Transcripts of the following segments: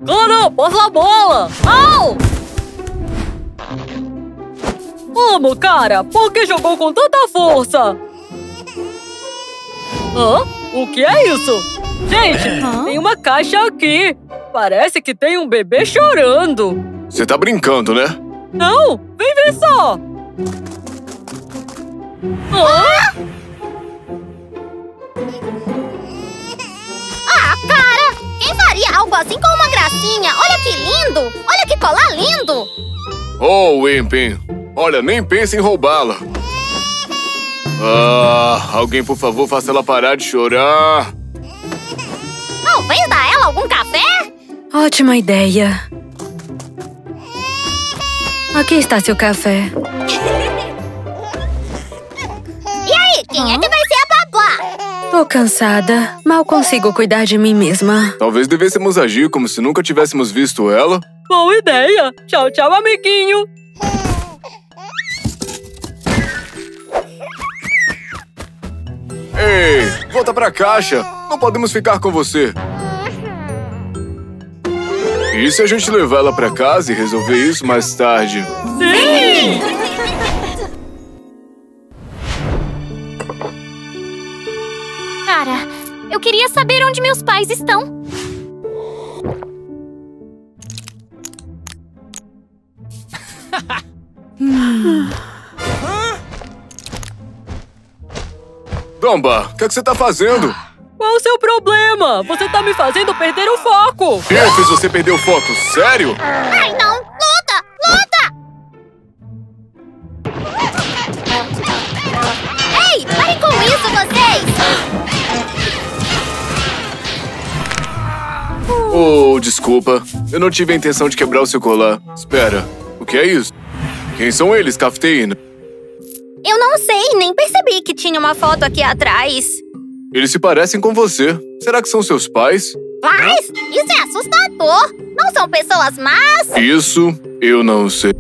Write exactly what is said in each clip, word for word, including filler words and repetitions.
Cara, passa a bola! Au! Vamos, cara! Por que jogou com tanta força? Hã? O que é isso? Gente, Hã? tem uma caixa aqui. Parece que tem um bebê chorando. Você tá brincando, né? Não! Vem ver só! Hã? Ah, cara! Quem faria algo assim com uma gracinha? Olha que lindo! Olha que colar lindo! Oh, Wimpy. Olha, nem pense em roubá-la. Ah, alguém, por favor, faça ela parar de chorar. Talvez dar ela algum café? Ótima ideia. Aqui está seu café. E aí, quem é que vai ser a babá? Tô cansada. Mal consigo cuidar de mim mesma. Talvez devêssemos agir como se nunca tivéssemos visto ela. Boa ideia! Tchau, tchau, amiguinho! Ei, volta pra caixa. Não podemos ficar com você. E se a gente levar ela pra casa e resolver isso mais tarde? Sim! Cara, eu queria saber onde meus pais estão. Dumba, o que, é que você tá fazendo? Qual o seu problema? Você tá me fazendo perder o foco! Eu fiz você perder o foco, sério? Ai, não! Luta! Luta! Ei, parem com isso, vocês! Oh, desculpa. Eu não tive a intenção de quebrar o seu colar. Espera, o que é isso? Quem são eles, Cafeína? Eu não sei, nem percebi que tinha uma foto aqui atrás. Eles se parecem com você. Será que são seus pais? Mas isso é assustador! Não são pessoas más? Isso eu não sei.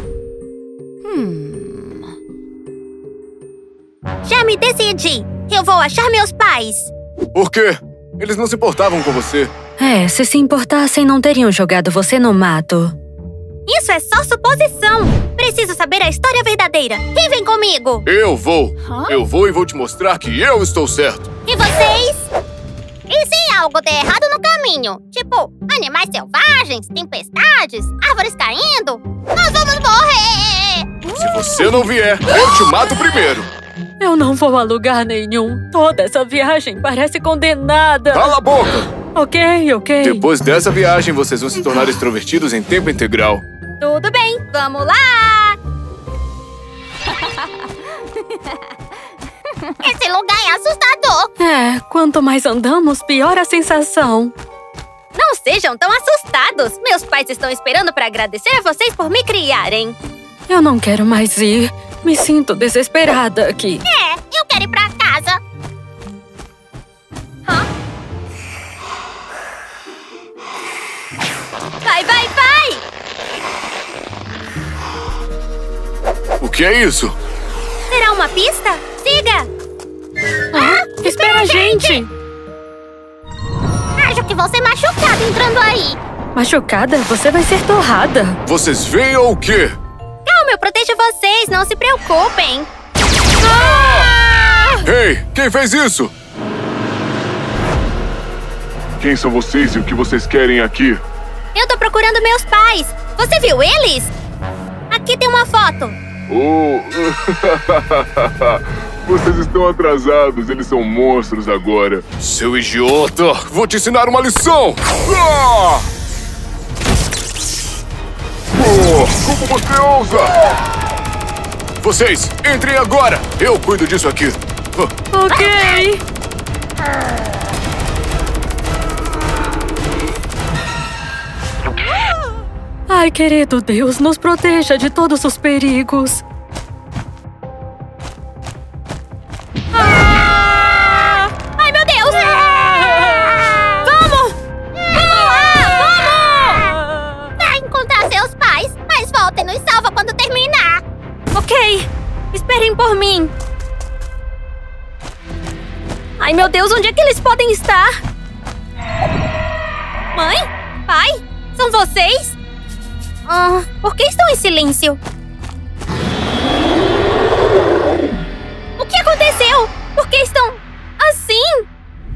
Já me decidi. Eu vou achar meus pais. Por quê? Eles não se importavam com você. É, se se importassem, não teriam jogado você no mato. Isso é só suposição. Preciso saber a história verdadeira. Quem vem comigo? Eu vou. Hã? Eu vou e vou te mostrar que eu estou certo. E vocês? E se algo der errado no caminho? Tipo, animais selvagens, tempestades, árvores caindo? Nós vamos morrer! Se você não vier, eu te mato primeiro. Eu não vou a lugar nenhum. Toda essa viagem parece condenada. Cala a boca! Ok, ok. Depois dessa viagem, vocês vão se tornar extrovertidos em tempo integral. Tudo bem, vamos lá! Esse lugar é assustador! É, quanto mais andamos, pior a sensação. Não sejam tão assustados! Meus pais estão esperando para agradecer a vocês por me criarem. Eu não quero mais ir. Me sinto desesperada aqui. É, eu quero ir pra casa. Hã? Vai, vai, vai! O que é isso? Será uma pista? Siga! Ah, espera a gente! Acho que vou ser machucado entrando aí. Machucada? Você vai ser torrada. Vocês veem ou o quê? Calma, eu protejo vocês, não se preocupem. Ei, quem fez isso? Quem são vocês e o que vocês querem aqui? Eu tô procurando meus pais. Você viu eles? Aqui tem uma foto. Oh, vocês estão atrasados. Eles são monstros agora. Seu idiota! Vou te ensinar uma lição! Ah! Oh, como você ousa? Vocês, entrem agora! Eu cuido disso aqui. Ah, Ok. Ai, querido Deus, nos proteja de todos os perigos. Ah! Ai, meu Deus! Vamos! Vamos lá! Vamos! Vai encontrar seus pais, mas voltem e nos salva quando terminar. Ok, esperem por mim. Ai, meu Deus, onde é que eles podem estar? Mãe? Pai? São vocês? Ah, por que estão em silêncio? O que aconteceu? Por que estão assim?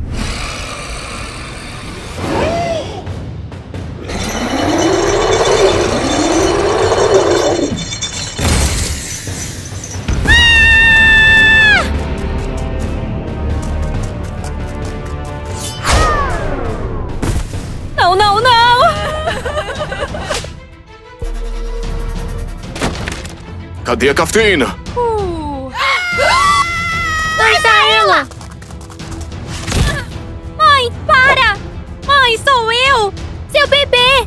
Não, não, não! Cadê a cafeína? Uh. Onde tá ela? Mãe, para! Mãe, sou eu! Seu bebê!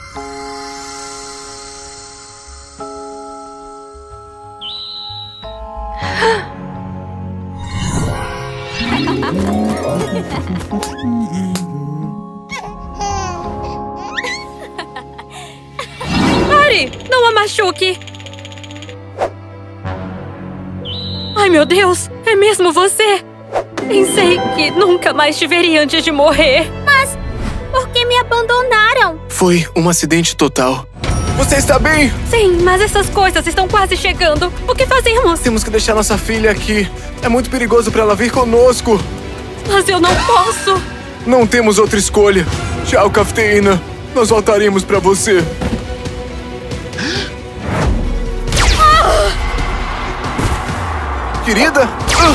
Pare! Não a machuque! Ai, meu Deus! É mesmo você? Pensei que nunca mais te veria antes de morrer. Mas por que me abandonaram? Foi um acidente total. Você está bem? Sim, mas essas coisas estão quase chegando. O que fazemos? Temos que deixar nossa filha aqui. É muito perigoso para ela vir conosco. Mas eu não posso. Não temos outra escolha. Tchau, cafeína. Nós voltaremos para você. Querida?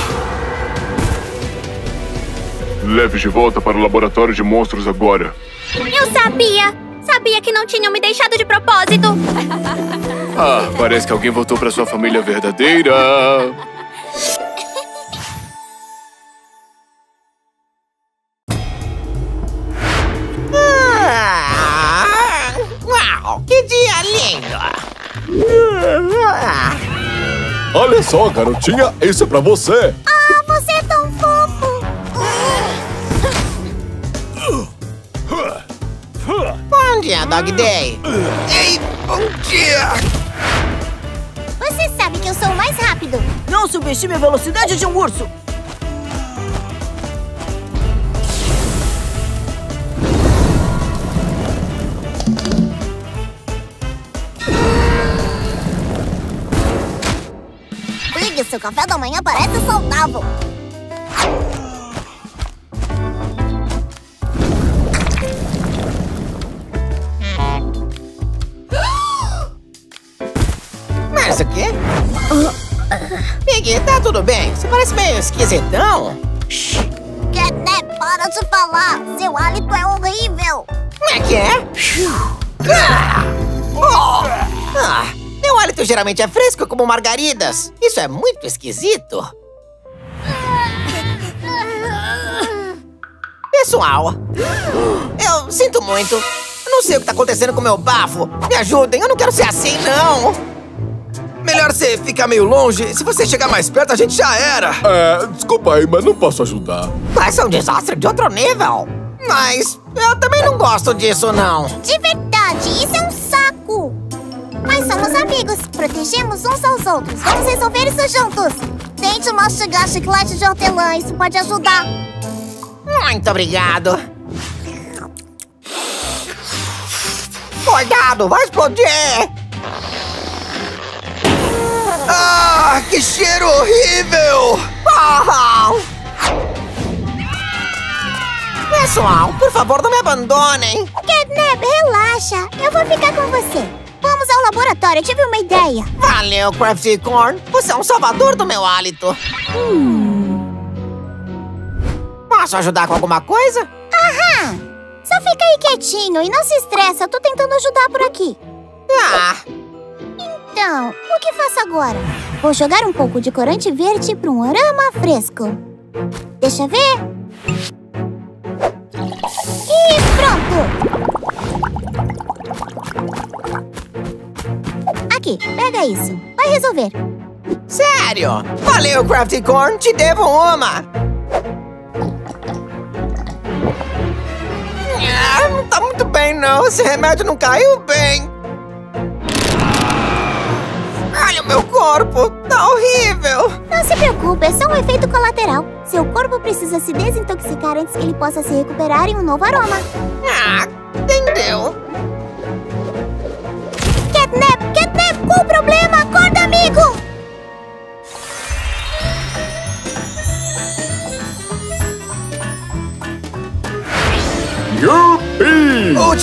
Leve de volta para o laboratório de monstros agora. Eu sabia! Sabia que não tinham me deixado de propósito! Ah, parece que alguém voltou para sua família verdadeira. Ah, uau, que dia lindo! Olha só, garotinha, isso é pra você. Ah, você é tão fofo! Bom dia, Dog Day. Ei, bom dia! Você sabe que eu sou o mais rápido! Não subestime a velocidade de um urso! Big, seu café da manhã parece saudável! Mas o quê? Piggy, tá tudo bem? Você parece meio esquisitão. Catnap, para de falar! Seu hálito é horrível! Como é que é? Ah! Oh! Ah, meu hálito geralmente é fresco como margaridas. Isso é muito esquisito. Pessoal, eu sinto muito. Eu não sei o que tá acontecendo com o meu bafo. Me ajudem, eu não quero ser assim, não. Melhor você ficar meio longe. Se você chegar mais perto, a gente já era. É, desculpa aí, mas não posso ajudar. Vai ser um desastre de outro nível. Mas eu também não gosto disso, não. De verdade, isso é um saco! Mas somos amigos, protegemos uns aos outros. Vamos resolver isso juntos. Tente mastigar chiclete de hortelã, isso pode ajudar. Muito obrigado. Cuidado, vai explodir! Ah, que cheiro horrível! Oh! Pessoal, por favor, não me abandonem. Catnap, relaxa. Eu vou ficar com você. Vamos ao laboratório, eu tive uma ideia. Valeu, Crafty Corn. Você é um salvador do meu hálito. Hum. Posso ajudar com alguma coisa? Aham. Só fica aí quietinho e não se estressa. Eu tô tentando ajudar por aqui. Ah. Então, o que faço agora? Vou jogar um pouco de corante verde para um aroma fresco. Deixa eu ver. E pronto! Aqui, pega isso. Vai resolver. Sério? Valeu, Crafty Corn. Te devo uma. Ah, não tá muito bem, não. Esse remédio não caiu bem. Olha o meu corpo. Tá horrível. Não se preocupe, é só um efeito colateral. Seu corpo precisa se desintoxicar antes que ele possa se recuperar em um novo aroma. Ah, entendeu.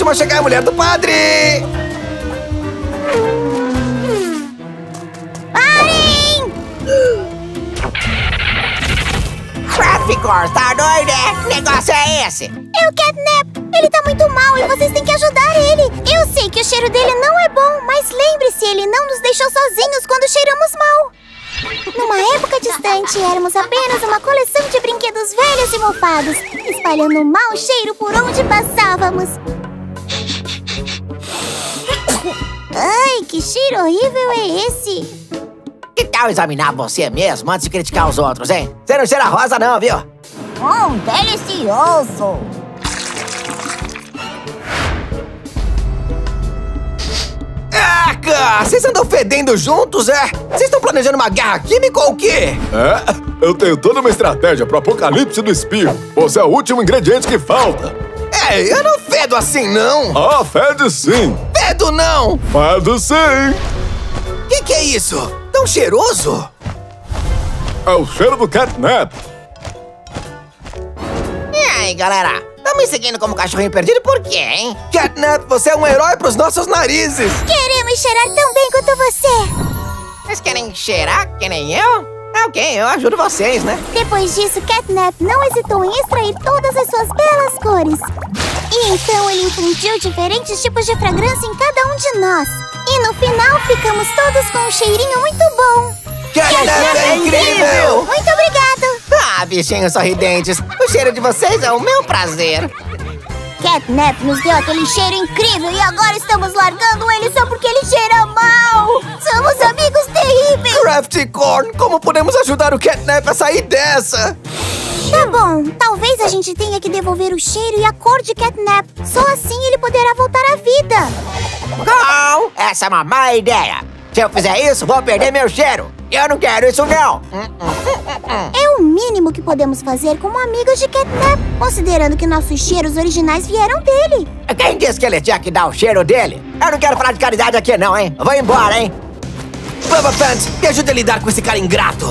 última a chegar é a mulher do padre! Parem! Crafticor, tá doido, é? Que negócio é esse? É o Catnap! Ele tá muito mal e vocês têm que ajudar ele! Eu sei que o cheiro dele não é bom, mas lembre-se, ele não nos deixou sozinhos quando cheiramos mal! Numa época distante, éramos apenas uma coleção de brinquedos velhos e mofados, espalhando um mau cheiro por onde passávamos. Ai, que cheiro horrível é esse? Que tal examinar você mesmo antes de criticar os outros, hein? Você não cheira rosa não, viu? Hum, delicioso! Eca! Vocês andam fedendo juntos, é? Vocês estão planejando uma guerra química ou o quê? É, eu tenho toda uma estratégia pro apocalipse do espio. Você é o último ingrediente que falta. É, eu não fedo assim, não. Ah, fede sim. Fedo não. Fede sim. Que que é isso? Tão cheiroso? É o cheiro do Catnap. E aí, galera? Tá me seguindo como cachorrinho perdido por quê, hein? Catnap, você é um herói pros nossos narizes. Queremos cheirar tão bem quanto você! Vocês querem cheirar que nem eu? Ah, ok, eu ajudo vocês, né? Depois disso, Catnap não hesitou em extrair todas as suas belas cores. E então ele infundiu diferentes tipos de fragrância em cada um de nós. E no final, ficamos todos com um cheirinho muito bom. Catnap é incrível! Muito obrigado! Ah, bichinhos sorridentes, o cheiro de vocês é o meu prazer. Catnap nos deu aquele cheiro incrível e agora estamos largando ele só porque ele cheira mal! Somos amigos terríveis! Crafticorn, como podemos ajudar o Catnap a sair dessa? Tá bom, talvez a gente tenha que devolver o cheiro e a cor de Catnap. Só assim ele poderá voltar à vida. Não, essa é uma má ideia. Se eu fizer isso, vou perder meu cheiro. Eu não quero isso, não. É o mínimo que podemos fazer como amigos de Catnap, considerando que nossos cheiros originais vieram dele. Quem disse que ele tinha que dar o cheiro dele? Eu não quero falar de caridade aqui, não, hein? Eu vou embora, hein? Bubba Pants, me ajude a lidar com esse cara ingrato.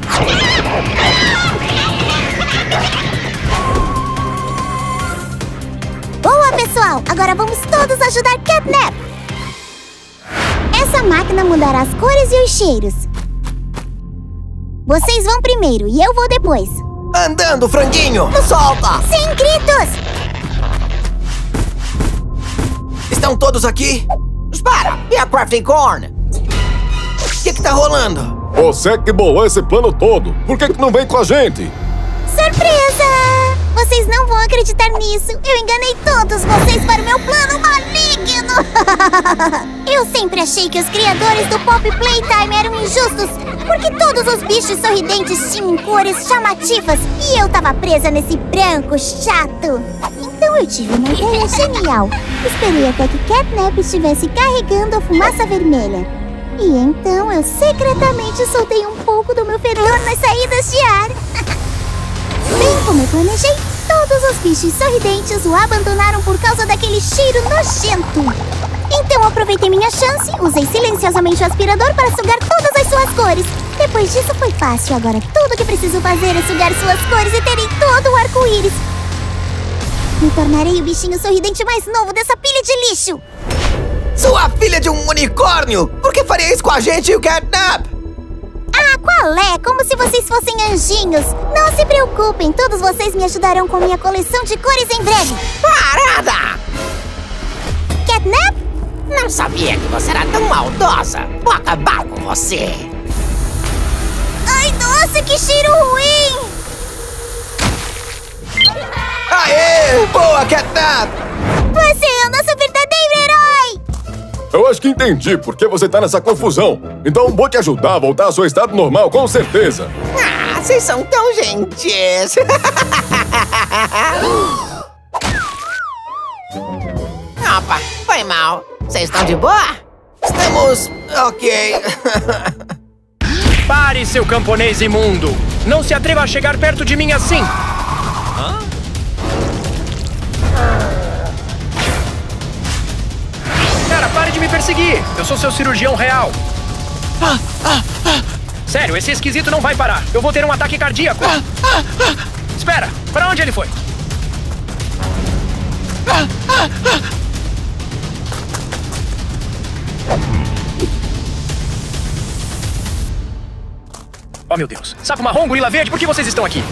Boa, pessoal! Agora vamos todos ajudar Catnap! Essa máquina mudará as cores e os cheiros. Vocês vão primeiro e eu vou depois. Andando, franguinho! Não solta! Sem gritos! Estão todos aqui? Espera, e a Crafticorn? O que que tá rolando? Você que bolou esse plano todo. Por que que não vem com a gente? Surpresa! Vocês não vão acreditar nisso. Eu enganei todos vocês para o meu plano maligno. Eu sempre achei que os criadores do Pop Playtime eram injustos, porque todos os bichos sorridentes tinham cores chamativas e eu tava presa nesse branco chato. Então eu tive uma ideia genial. Esperei até que Catnap estivesse carregando a fumaça vermelha. E então eu secretamente soltei um pouco do meu fedor nas saídas de ar. Bem como eu planejei, todos os bichos sorridentes o abandonaram por causa daquele cheiro nojento. Então aproveitei minha chance, usei silenciosamente o aspirador para sugar todas as suas cores. Depois disso foi fácil, agora tudo que preciso fazer é sugar suas cores e terei todo o arco-íris. Me tornarei o bichinho sorridente mais novo dessa pilha de lixo. Sua filha de um unicórnio! Por que faria isso com a gente e o Catnap? Ah, qual é? Como se vocês fossem anjinhos. Não se preocupem, todos vocês me ajudarão com minha coleção de cores em breve. Parada! Catnap? Não sabia que você era tão maldosa. Vou acabar com você. Ai, nossa, que cheiro ruim! Aê! Boa, Catnap! Você é o nosso verdadeiro herói! Eu acho que entendi por que você tá nessa confusão. Então vou te ajudar a voltar ao seu estado normal, com certeza. Ah, vocês são tão gentis. Opa, foi mal. Vocês estão de boa? Estamos... ok. Pare, seu camponês imundo! Não se atreva a chegar perto de mim assim! Hã? Cara, pare de me perseguir! Eu sou seu cirurgião real! Ah, ah, ah. Sério, esse esquisito não vai parar! Eu vou ter um ataque cardíaco! Ah, ah, ah. Espera! Pra onde ele foi? Ah, ah, ah. Oh, meu Deus. Sapo marrom, gorila verde, por que vocês estão aqui?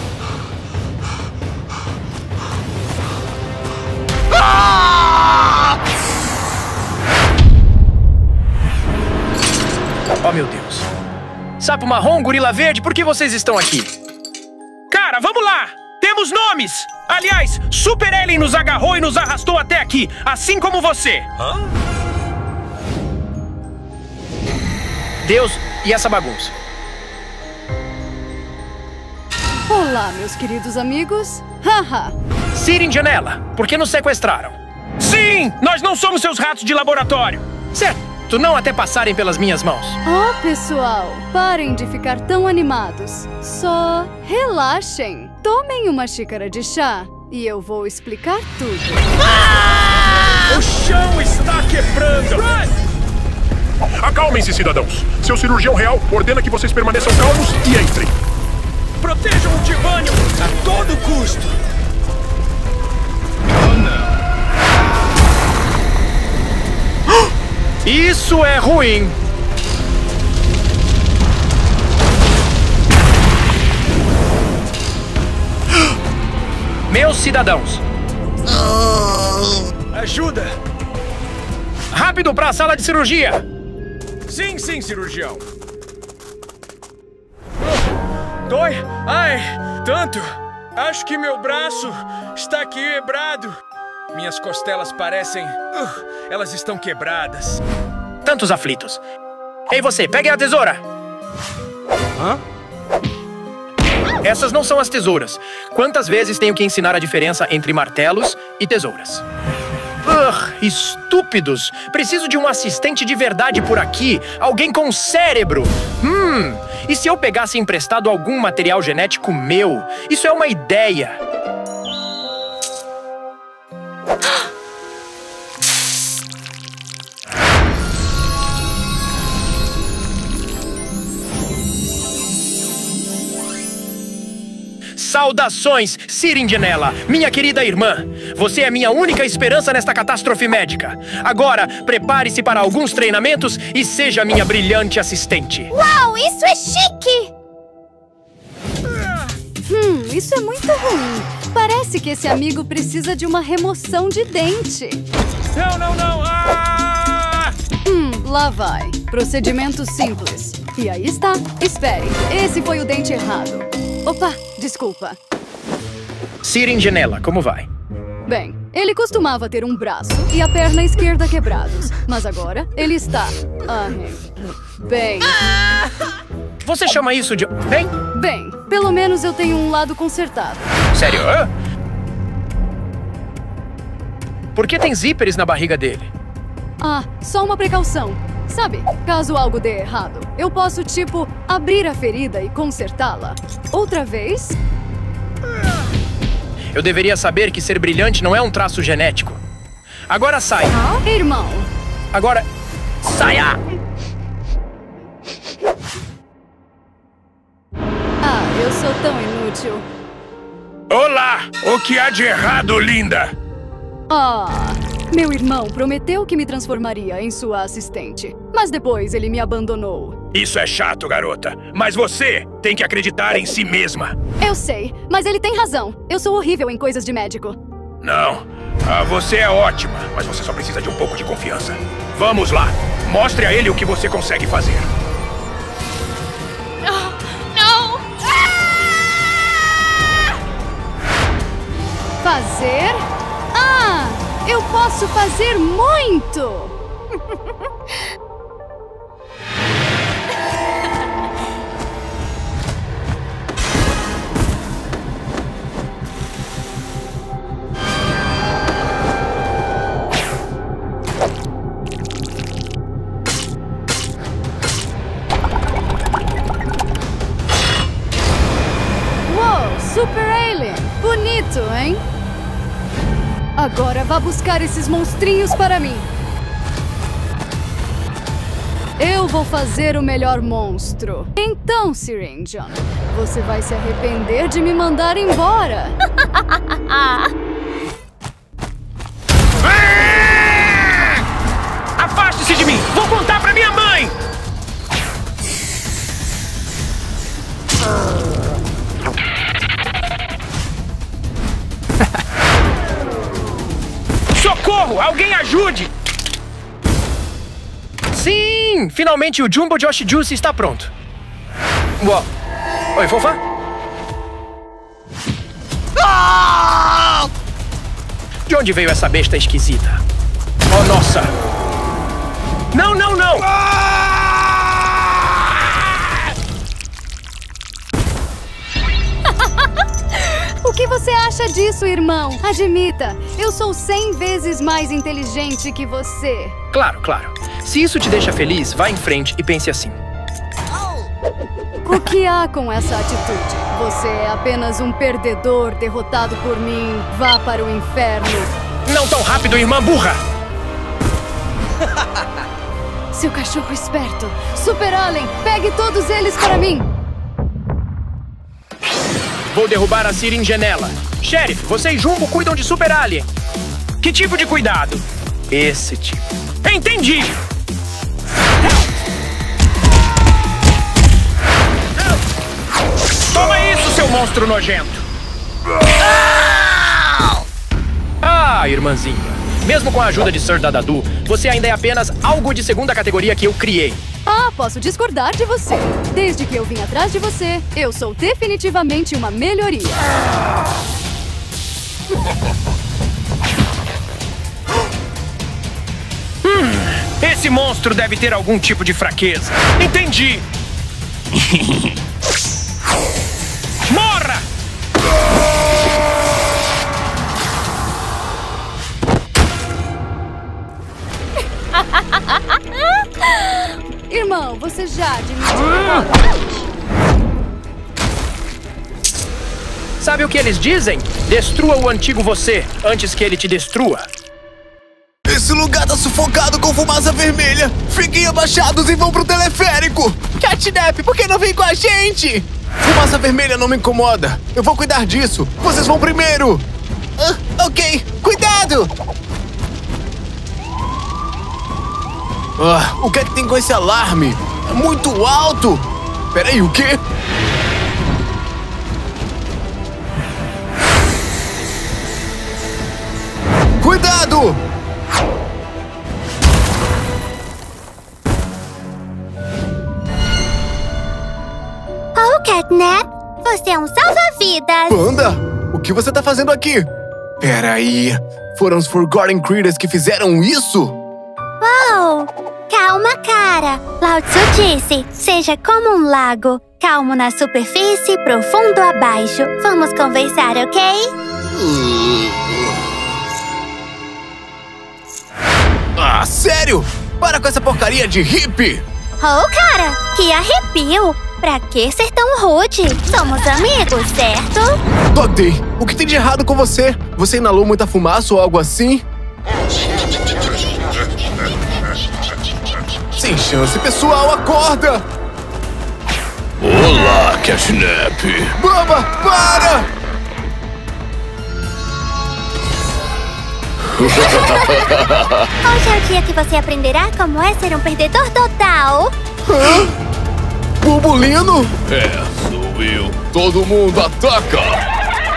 Ah! Oh, meu Deus. Sapo marrom, gorila verde, por que vocês estão aqui? Cara, vamos lá! Temos nomes! Aliás, Super Alien nos agarrou e nos arrastou até aqui, assim como você. Hã? Deus, e essa bagunça? Olá, meus queridos amigos. Haha. Sirin Janela, por que nos sequestraram? Sim! Nós não somos seus ratos de laboratório! Certo, não até passarem pelas minhas mãos. Oh, pessoal, parem de ficar tão animados. Só relaxem. Tomem uma xícara de chá e eu vou explicar tudo. Ah! O chão está quebrando! Acalmem-se, cidadãos. Seu cirurgião real ordena que vocês permaneçam calmos e entrem. Protejam o Tivânio a todo custo! Oh, não. Isso é ruim! Meus cidadãos! Ajuda! Rápido para a sala de cirurgia! Sim, sim, cirurgião! Dói? Ai, tanto! Acho que meu braço está quebrado. Minhas costelas parecem... Uh, elas estão quebradas. Tantos aflitos. Ei, você, pegue a tesoura! Hã? Essas não são as tesouras. Quantas vezes tenho que ensinar a diferença entre martelos e tesouras? Ugh, estúpidos! Preciso de um assistente de verdade por aqui. Alguém com cérebro. Hum, e se eu pegasse emprestado algum material genético meu? Isso é uma ideia. Saudações, Sirin Janela, minha querida irmã. Você é minha única esperança nesta catástrofe médica. Agora, prepare-se para alguns treinamentos e seja minha brilhante assistente. Uau, isso é chique! Hum, isso é muito ruim. Parece que esse amigo precisa de uma remoção de dente. Não, não, não! Ah! Hum, lá vai. Procedimento simples. E aí está. Espere, esse foi o dente errado. Opa, desculpa. Sirin Janela, como vai? Bem, ele costumava ter um braço e a perna esquerda quebrados. Mas agora ele está... Ah, bem... Você chama isso de... Bem? Bem, pelo menos eu tenho um lado consertado. Sério? Por que tem zíperes na barriga dele? Ah, só uma precaução. Sabe, caso algo dê errado, eu posso, tipo, abrir a ferida e consertá-la. Outra vez? Eu deveria saber que ser brilhante não é um traço genético. Agora sai. Ah, irmão. Agora, saia! Ah, eu sou tão inútil. Olá! O que há de errado, linda? Ah... Meu irmão prometeu que me transformaria em sua assistente, mas depois ele me abandonou. Isso é chato, garota. Mas você tem que acreditar em si mesma. Eu sei, mas ele tem razão. Eu sou horrível em coisas de médico. Não. Ah, você é ótima, mas você só precisa de um pouco de confiança. Vamos lá. Mostre a ele o que você consegue fazer. Oh, não! Ah! Fazer? Ah! Eu posso fazer muito! Uou, Super Alien! Bonito, hein? Agora vá buscar esses monstrinhos para mim. Eu vou fazer o melhor monstro. Então, Sirin Jan, você vai se arrepender de me mandar embora. Afaste-se de mim! Vou contar pra minha mãe! Sim! Finalmente o Jumbo Josh Juice está pronto. Uau. Oi, fofa? Ah! De onde veio essa besta esquisita? Oh, nossa! Não, não, não! O que você acha disso, irmão? Admita, eu sou cem vezes mais inteligente que você. Claro, claro. Se isso te deixa feliz, vá em frente e pense assim. O que há com essa atitude? Você é apenas um perdedor derrotado por mim. Vá para o inferno. Não tão rápido, irmã burra! Seu cachorro esperto. Super Alien, pegue todos eles para mim. Vou derrubar a Siringenela. Sheriff, você e Jumbo cuidam de Super Alien. Que tipo de cuidado? Esse tipo. Entendi! Toma isso, seu monstro nojento! Ah, irmãzinha. Mesmo com a ajuda de Sir Dadadu, você ainda é apenas algo de segunda categoria que eu criei. Ah, posso discordar de você. Desde que eu vim atrás de você, eu sou definitivamente uma melhoria. Hum, esse monstro deve ter algum tipo de fraqueza. Entendi! Morra! Irmão, você já admitiu. Sabe o que eles dizem? Destrua o antigo você antes que ele te destrua. Esse lugar tá sufocado com fumaça vermelha. Fiquem abaixados e vão pro teleférico. Catnap, por que não vem com a gente? Fumaça vermelha não me incomoda. Eu vou cuidar disso. Vocês vão primeiro. Ah, ok, cuidado! Ah, o que é que tem com esse alarme? É muito alto! Peraí, o quê? Cuidado! Oh, Catnap, você é um salva-vidas! Panda, o que você tá fazendo aqui? Peraí, foram os Forgotten Critters que fizeram isso? Uau! Calma, cara. Lao Tzu disse, seja como um lago, calmo na superfície, profundo abaixo. Vamos conversar, ok? Ah, sério? Para com essa porcaria de hippie! Oh, cara, que arrepio! Pra que ser tão rude? Somos amigos, certo? Dodê, o que tem de errado com você? Você inalou muita fumaça ou algo assim? Sem chance, pessoal, acorda! Olá, Catnap! Baba, para! Hoje é o dia que você aprenderá como é ser um perdedor total. Hã? Bubulino? É, sou eu. Todo mundo ataca!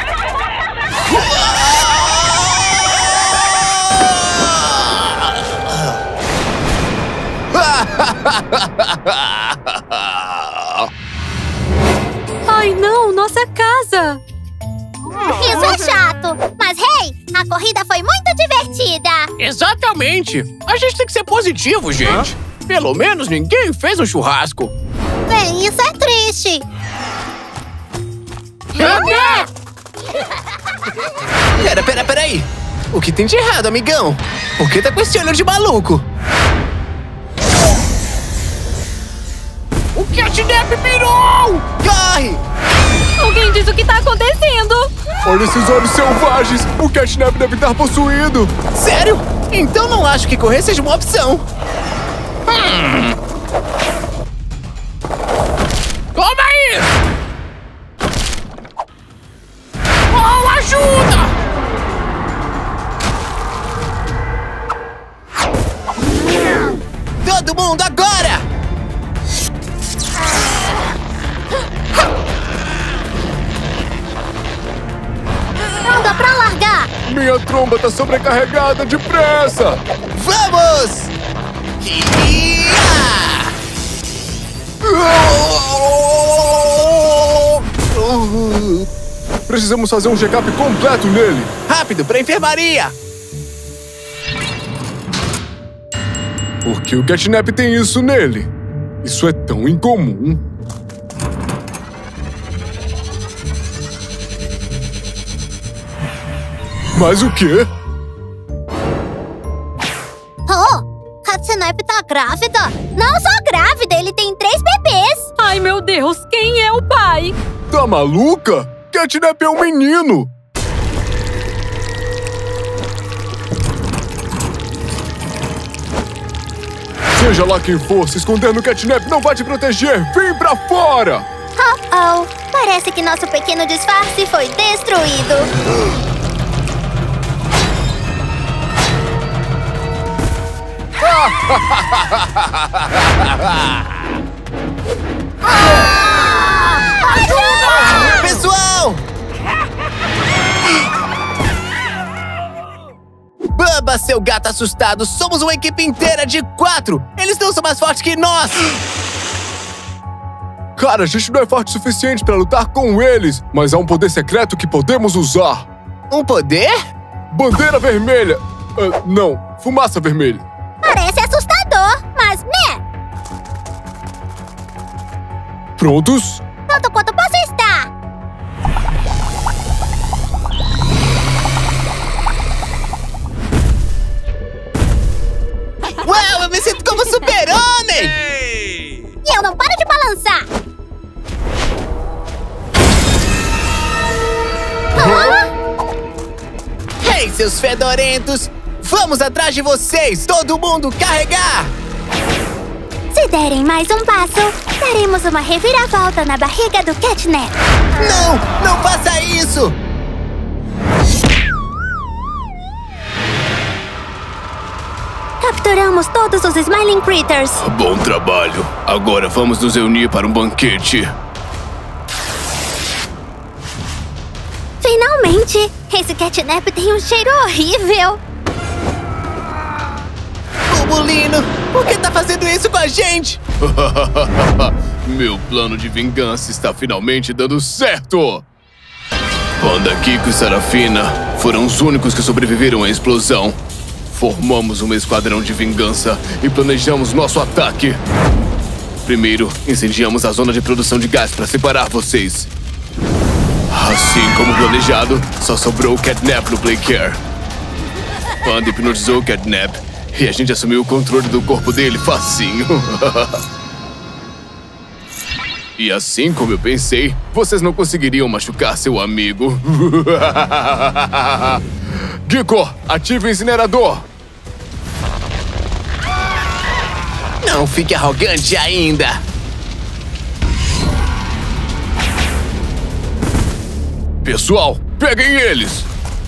Ai, não! Nossa casa! Isso é chato! Mas, hey, a corrida foi muito divertida! Exatamente! A gente tem que ser positivo, gente! Hã? Pelo menos ninguém fez um churrasco! Bem, isso é triste! Pera, pera, pera aí! O que tem de errado, amigão? Por que tá com esse olho de maluco? O Catnap pirou! Corre! Alguém diz o que tá acontecendo! Olha esses olhos selvagens! O Catnap deve estar possuído! Sério? Então não acho que correr seja uma opção! Hum. Toma aí! Oh, ajuda! Todo mundo agora! Não dá pra largar! Minha tromba tá sobrecarregada, depressa! Vamos! Precisamos fazer um check-up completo nele. Rápido, pra enfermaria! Por que o Catnap tem isso nele? Isso é tão incomum. Mas o quê? Oh, Catnap tá grávida? Não só grávida, ele tem três bebês. Ai, meu Deus, quem é o pai? Tá maluca? Catnap é um menino. Seja lá quem for, se esconder no Catnap não vai te proteger. Vem pra fora! Oh, oh. Parece que nosso pequeno disfarce foi destruído. Pessoal! Bubba, seu gato assustado, somos uma equipe inteira de quatro! Eles não são mais fortes que nós! Cara, a gente não é forte o suficiente pra lutar com eles, mas há um poder secreto que podemos usar. Um poder? Bandeira vermelha. Uh, não, fumaça vermelha. Parece assustador, mas né? Prontos? Tanto quanto posso estar. Uau, eu me sinto como super-homem! E eu não paro de balançar. Ei, hey, seus fedorentos! Vamos atrás de vocês! Todo mundo carregar! Se derem mais um passo, daremos uma reviravolta na barriga do Catnap. Não! Não faça isso! Capturamos todos os Smiling Critters. Bom trabalho. Agora vamos nos reunir para um banquete. Finalmente! Esse Catnap tem um cheiro horrível. Bulino, por que tá fazendo isso com a gente? Meu plano de vingança está finalmente dando certo! Panda Kiko e Sarafina foram os únicos que sobreviveram à explosão. Formamos um esquadrão de vingança e planejamos nosso ataque. Primeiro, incendiamos a zona de produção de gás para separar vocês. Assim como planejado, só sobrou o Catnap no Playcare. Panda hipnotizou o Catnap e a gente assumiu o controle do corpo dele facinho. E assim como eu pensei, vocês não conseguiriam machucar seu amigo. Kiko, ative o incinerador. Não fique arrogante ainda. Pessoal, peguem eles.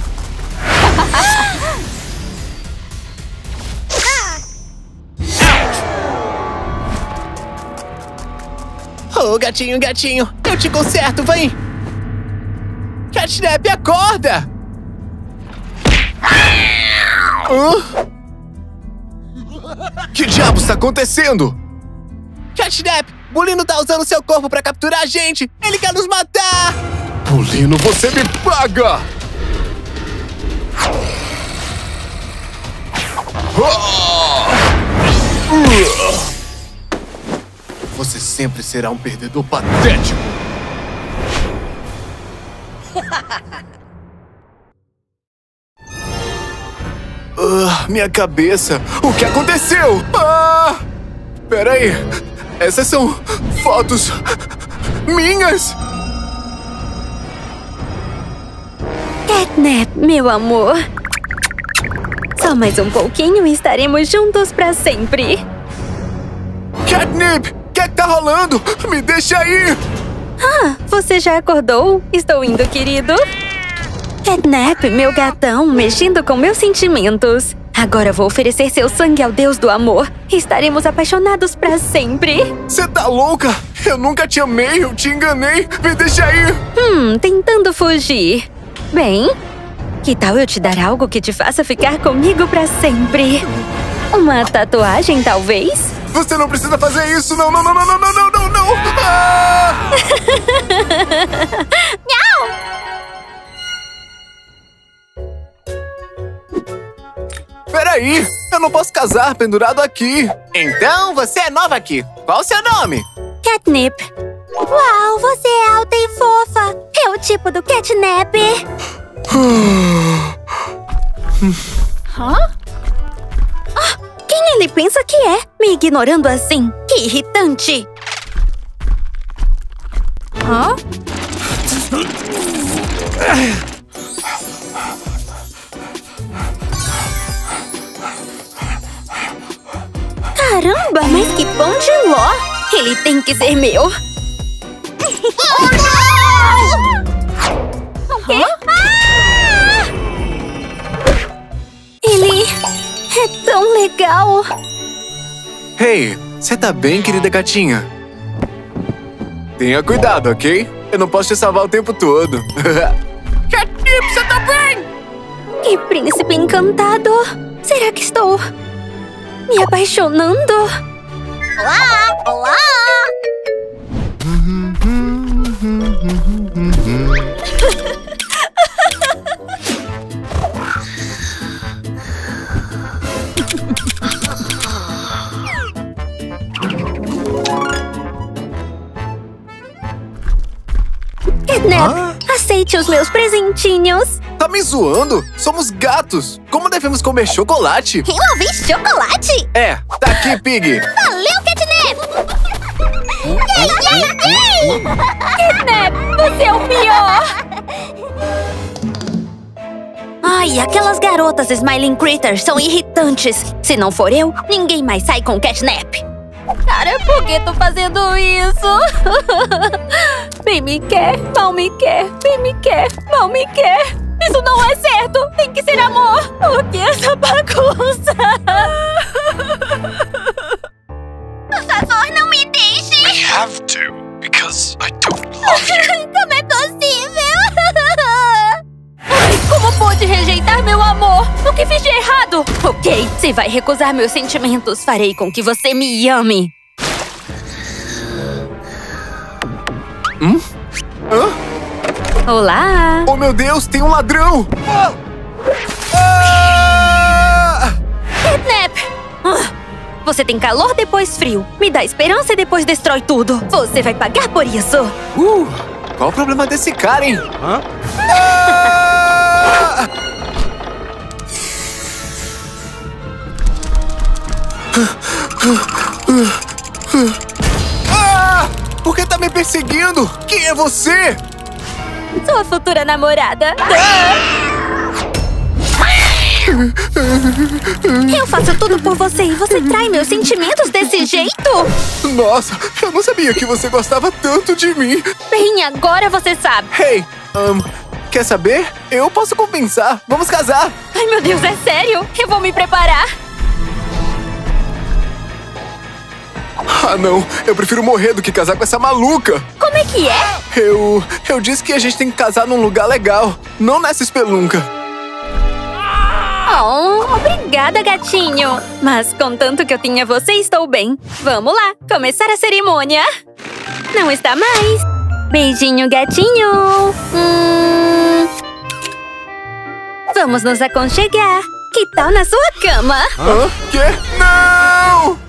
Oh, gatinho, gatinho, eu te conserto, vem! Catnap, acorda! Hã? Que diabos está acontecendo? Catnap, Bulino tá usando seu corpo pra capturar a gente! Ele quer nos matar! Bulino, você me paga! Você sempre será um perdedor patético. uh, minha cabeça. O que aconteceu? Ah! Peraí. Essas são fotos minhas. Catnap, meu amor. Só mais um pouquinho e estaremos juntos pra sempre. Catnap! O que é que tá rolando? Me deixa aí! Ah, você já acordou? Estou indo, querido. Catnap, meu gatão, mexendo com meus sentimentos. Agora vou oferecer seu sangue ao Deus do amor. Estaremos apaixonados pra sempre. Você tá louca? Eu nunca te amei, eu te enganei. Me deixa aí! Hum, tentando fugir. Bem, que tal eu te dar algo que te faça ficar comigo pra sempre? Uma tatuagem, talvez? Você não precisa fazer isso! Não, não, não, não, não, não, não, não! Ah! Não! peraí! Eu não posso casar pendurado aqui. Então, você é nova aqui. Qual o seu nome? Catnip. Uau, você é alta e fofa. É o tipo do catnap. Hã? Ah, quem ele pensa que é? Me ignorando assim? Que irritante! Hã? Caramba, mas que pão de ló! Ele tem que ser meu! Oh, não! O quê? Ah! Ele é tão legal! Hey, você tá bem, querida gatinha? Tenha cuidado, ok? Eu não posso te salvar o tempo todo. Catnip, você tá bem? Que príncipe encantado! Será que estou me apaixonando? Olá, olá! Catnap, aceite os meus presentinhos. Tá me zoando? Somos gatos. Como devemos comer chocolate? Eu ouvi chocolate? É, tá aqui, Pig. Valeu, Catnap! Yay, yay, yay! Catnap, você é o pior! Ai, aquelas garotas Smiling Critters são irritantes. Se não for eu, ninguém mais sai com Catnap. Cara, por que tô fazendo isso? Bem me quer, mal me quer, bem me quer, mal me quer. Isso não é certo, tem que ser amor. Por que essa bagunça? Por favor, não me deixe! I have to, because I don't love you. Como é possível? Como pôde rejeitar meu amor? O que fiz de errado? Ok, se vai recusar meus sentimentos, farei com que você me ame. Hum? Hã? Olá! Oh, meu Deus, tem um ladrão! Ah! Ah! Catnap! Ah, você tem calor, depois frio. Me dá esperança e depois destrói tudo. Você vai pagar por isso. Uh, qual o problema desse cara, hein? Hã? Ah! Ah! Por que tá me perseguindo? Quem é você? Sua futura namorada. Eu faço tudo por você e você trai meus sentimentos desse jeito? Nossa, eu não sabia que você gostava tanto de mim. Bem, agora você sabe. Hey, um, quer saber? Eu posso compensar. Vamos casar. Ai, meu Deus, é sério? Eu vou me preparar. Ah, não. Eu prefiro morrer do que casar com essa maluca. Como é que é? Eu... Eu disse que a gente tem que casar num lugar legal, não nessa espelunca. Oh, obrigada, gatinho. Mas contanto que eu tinha você, estou bem. Vamos lá, começar a cerimônia. Não está mais. Beijinho, gatinho. Hum... Vamos nos aconchegar. Que tal na sua cama? Hã? Quê? Não!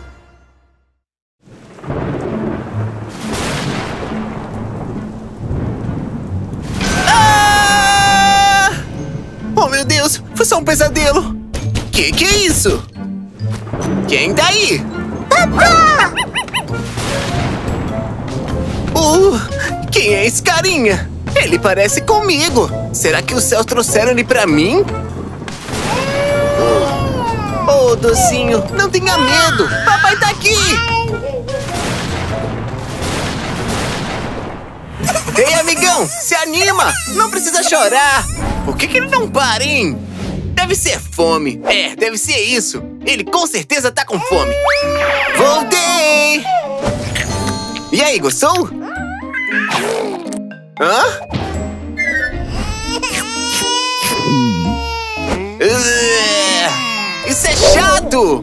Oh, meu Deus! Foi só um pesadelo! Que que é isso? Quem tá aí? Papá! Uh, quem é esse carinha? Ele parece comigo! Será que os céus trouxeram ele pra mim? Oh, docinho, não tenha medo! Papai tá aqui! Ei, amigão, se anima! Não precisa chorar! Por que que ele não para, hein? Deve ser fome. É, deve ser isso. Ele com certeza tá com fome. Voltei! E aí, gostou? Hã? Uh, isso é chato!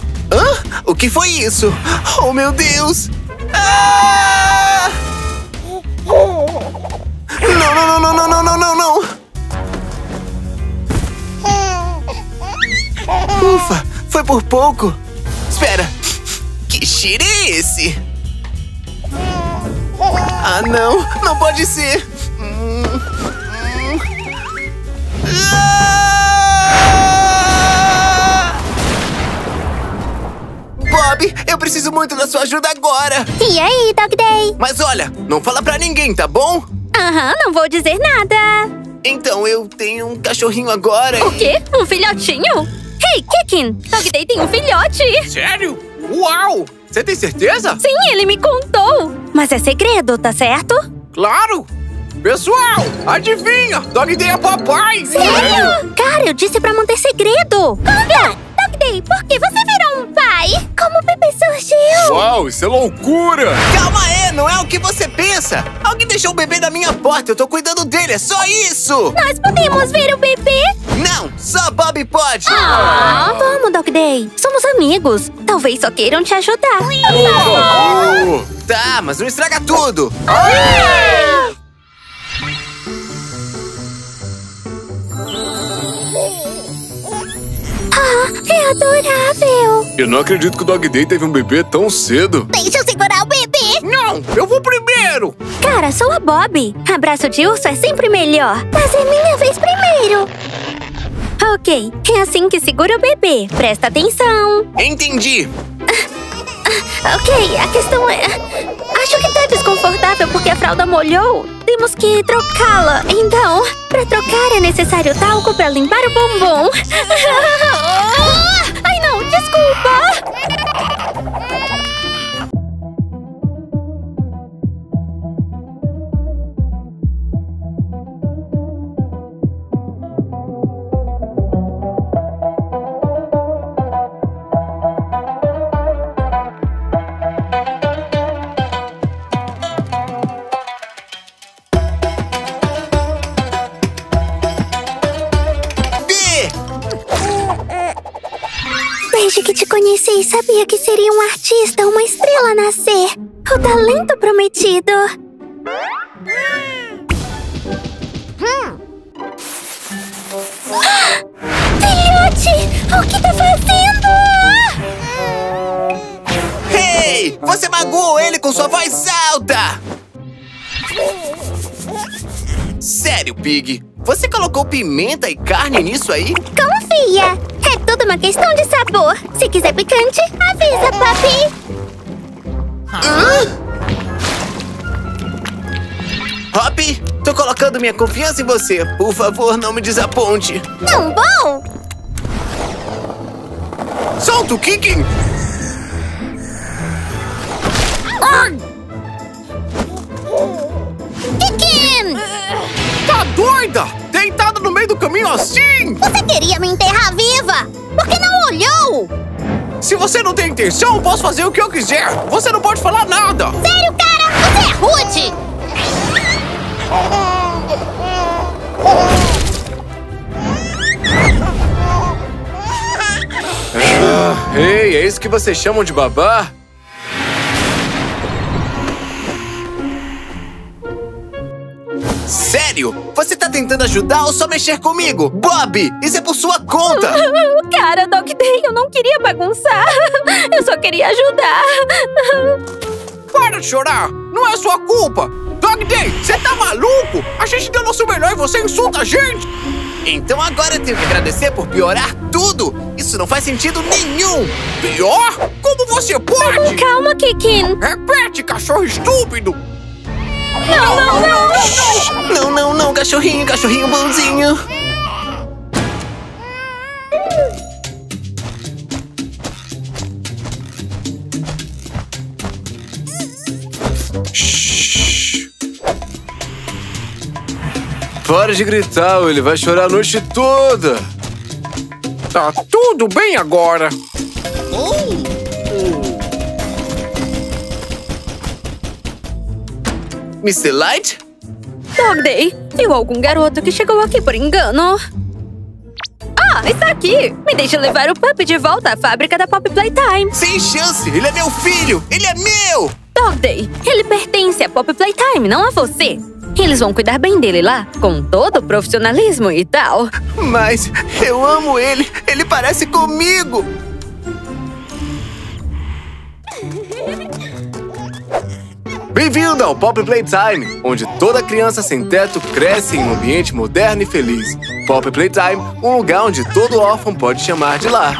Hã? O que foi isso? Oh, meu Deus! Ah! por pouco. Espera. Que cheiro é esse? Ah, não. Não pode ser. Hum, hum. Ah! Bob, eu preciso muito da sua ajuda agora. E aí, Dog Day? Mas olha, não fala pra ninguém, tá bom? Aham, não vou dizer nada. Então, eu tenho um cachorrinho agora. O quê? Um filhotinho? Hey, Kikin! Dog Day tem um filhote! Sério? Uau! Você tem certeza? Sim, ele me contou! Mas é segredo, tá certo? Claro! Pessoal, adivinha? Dog Day é papai! Sério? Cara, eu disse pra manter segredo! Conta! Dog Day, por que você virou um pai? Como o bebê surgiu? Uau, isso é loucura! Calma aí, não é o que você pensa! Alguém deixou o bebê na minha porta, eu tô cuidando dele, é só isso! Nós podemos ver o bebê? Não, só Bob pode! Ah, vamos, Dog Day. Somos amigos. Talvez só queiram te ajudar. Oh, Tá, mas não estraga tudo! Ah! Ah, é adorável! eu não acredito que o Dog Day teve um bebê tão cedo. Deixa eu segurar o bebê! Não, eu vou primeiro! Cara, sou a Bob. Abraço de urso é sempre melhor. Mas é minha vez primeiro! Ok, é assim que segura o bebê. Presta atenção. Entendi! Ok, a questão é... Acho que tá desconfortável porque a fralda molhou. Temos que trocá-la. Então, pra trocar é necessário talco pra limpar o bumbum. Ai, não, desculpa. Desde que te conheci, sabia que seria um artista, uma estrela a nascer. O talento prometido. Hum. Filhote! O que tá fazendo? Hey! Você magoou ele com sua voz alta! Sério, Pig? Você colocou pimenta e carne nisso aí? Confia! É tudo uma questão de sabor. Se quiser picante, avisa, papi! Hã? Hop, tô colocando minha confiança em você. Por favor, não me desaponte. Não vou! Solta o Kikin! Kikin! Tá doida? Deitada no meio do caminho assim? Você queria me enterrar viva? Por que não olhou? Se você não tem intenção, eu posso fazer o que eu quiser. Você não pode falar nada. Sério, cara? Você é rude! Ah, ei, é isso que vocês chamam de babá? Sério? Você tá tentando ajudar ou só mexer comigo? Bob, isso é por sua conta! Cara, Dog Day, eu não queria bagunçar. Eu só queria ajudar. Para de chorar! Não é sua culpa! Dog Day, você tá maluco? A gente deu nosso melhor e você insulta a gente! Então agora eu tenho que agradecer por piorar tudo! Isso não faz sentido nenhum! Pior? Como você pode? Calma, Kikin. Repete, cachorro estúpido! Não, não, não! Não, não, não, cachorrinho, cachorrinho bonzinho! Shhh. Para de gritar, ou ele vai chorar a noite toda. Tá tudo bem agora. mister Light? Dog Day, viu algum garoto que chegou aqui por engano? Ah, está aqui! Me deixa levar o Pup de volta à fábrica da Pop Playtime. Sem chance! Ele é meu filho! Ele é meu! Dog Day, ele pertence à Pop Playtime, não a você. Eles vão cuidar bem dele lá, com todo o profissionalismo e tal. Mas eu amo ele! Ele parece comigo! Bem-vindo ao Pop Playtime, onde toda criança sem teto cresce em um ambiente moderno e feliz. Pop Playtime, um lugar onde todo órfão pode chamar de lar.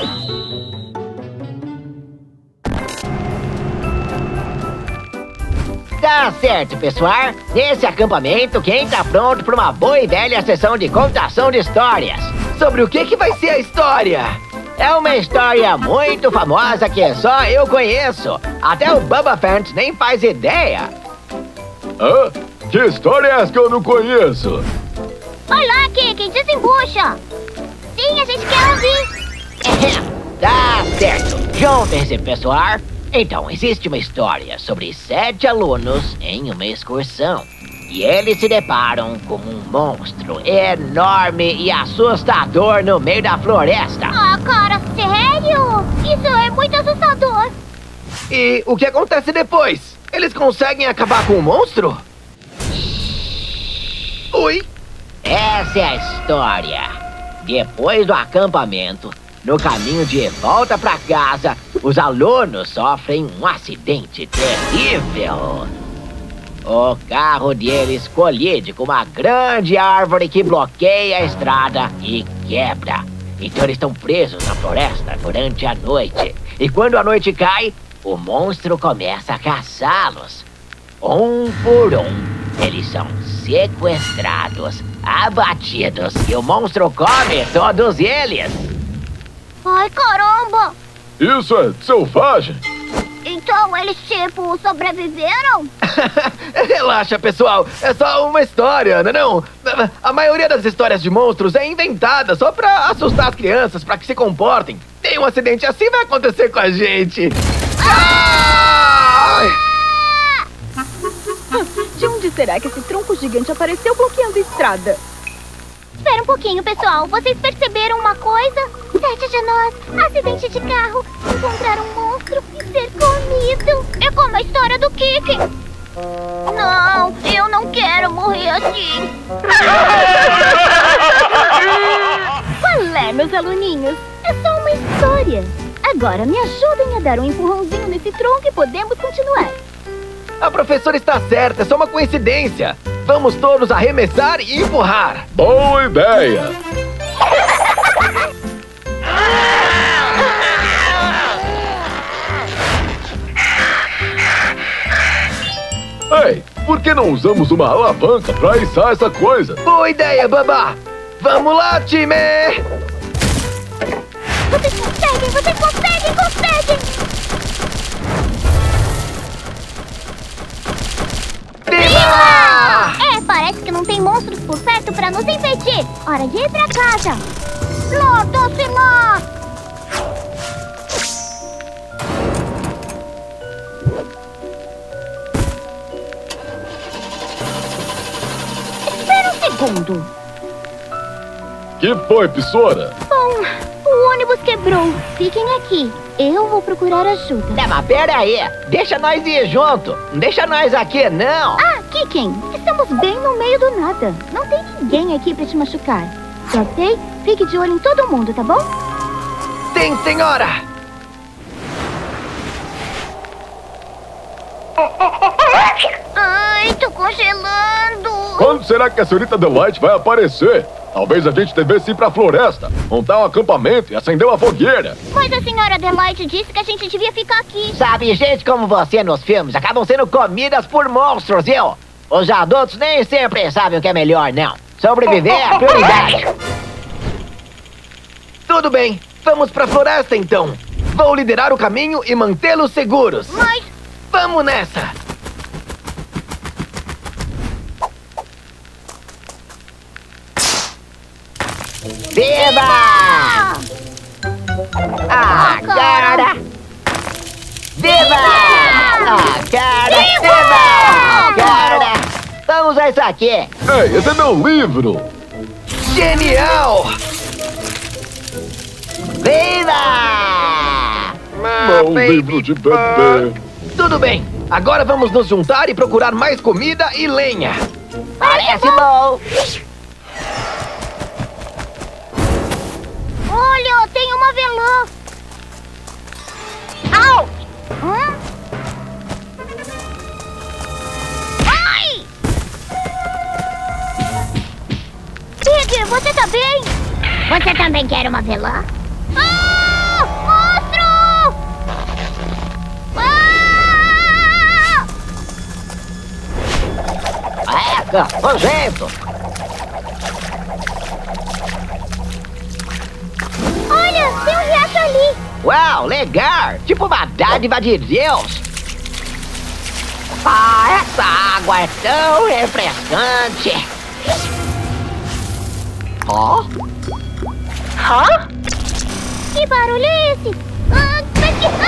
Tá certo, pessoal. Nesse acampamento, quem tá pronto para uma boa e velha sessão de contação de histórias? Sobre o que que vai ser a história? É uma história muito famosa que só eu conheço. Até o Bubba Fant nem faz ideia. Hã? Que história é essa que eu não conheço? Vai lá, Kiki, desembucha. Sim, a gente quer ouvir. Tá certo. Juntem-se, pessoal. Então, existe uma história sobre sete alunos em uma excursão. E eles se deparam com um monstro enorme e assustador no meio da floresta. Ah, cara, sério? Isso é muito assustador. E o que acontece depois? Eles conseguem acabar com o monstro? Oi? Essa é a história. Depois do acampamento, no caminho de volta para casa, os alunos sofrem um acidente terrível. O carro deles colide com uma grande árvore que bloqueia a estrada e quebra. Então eles estão presos na floresta durante a noite. E quando a noite cai, o monstro começa a caçá-los. Um por um, eles são sequestrados, abatidos e o monstro come todos eles. Ai, caramba! Isso é selvagem? Então eles, tipo, sobreviveram? Relaxa, pessoal. É só uma história, não é não? A maioria das histórias de monstros é inventada só pra assustar as crianças, pra que se comportem. Tem um acidente assim, vai acontecer com a gente. Ah! De onde será que esse tronco gigante apareceu bloqueando a estrada? Espera um pouquinho, pessoal. Vocês perceberam uma coisa? Sete de nós, acidente de carro, encontrar um monstro e ser comido. É como a história do Kiki. Não, eu não quero morrer assim. Qual é, meus aluninhos? É só uma história. Agora me ajudem a dar um empurrãozinho nesse tronco e podemos continuar. A professora está certa, é só uma coincidência. Vamos todos arremessar e empurrar. Boa ideia! Ei, por que não usamos uma alavanca para içar essa coisa? Boa ideia, Babá! Vamos lá, time! Vocês conseguem, vocês conseguem, conseguem! Viva! É, parece que não tem monstros por perto pra nos impedir. Hora de ir pra casa. Lotam-se lá! Espera um segundo. Que foi, Pissora? Bom, o ônibus quebrou. Fiquem aqui. Eu vou procurar ajuda. Não, mas pera aí. Deixa nós ir junto. Não deixa nós aqui, não. Ah, Kiken, estamos bem no meio do nada. Não tem ninguém aqui pra te machucar. Ok? Fique de olho em todo mundo, tá bom? Sim, senhora! Ai, tô congelando. Quando será que a senhorita Delight vai aparecer? Talvez a gente devesse ir pra floresta, montar um acampamento e acender uma fogueira. Mas a senhora Delight disse que a gente devia ficar aqui. Sabe, gente como você nos filmes acabam sendo comidas por monstros, viu? Os adultos nem sempre sabem o que é melhor, não. Sobreviver é a prioridade. Tudo bem, vamos pra floresta então. Vou liderar o caminho e mantê-los seguros. Mas... Vamos nessa! Viva! Ah, cara! Viva! Ah, cara! Viva! Cara! Vamos a isso aqui! Ei, esse é meu livro! Genial! Viva! Meu livro de bebê! Tudo bem, agora vamos nos juntar e procurar mais comida e lenha. Parece bom! Olha, tem uma velã. Au! Hum? Cat, você tá bem? Você também quer uma velã? Ah! Monstro! Ah! Eca, nojento! Olha, tem um riacho ali. Uau, legal! Tipo uma dádiva de Deus! Ah, essa água é tão refrescante! Ó? Oh? Hã? Que barulho é esse? Ah, mas que...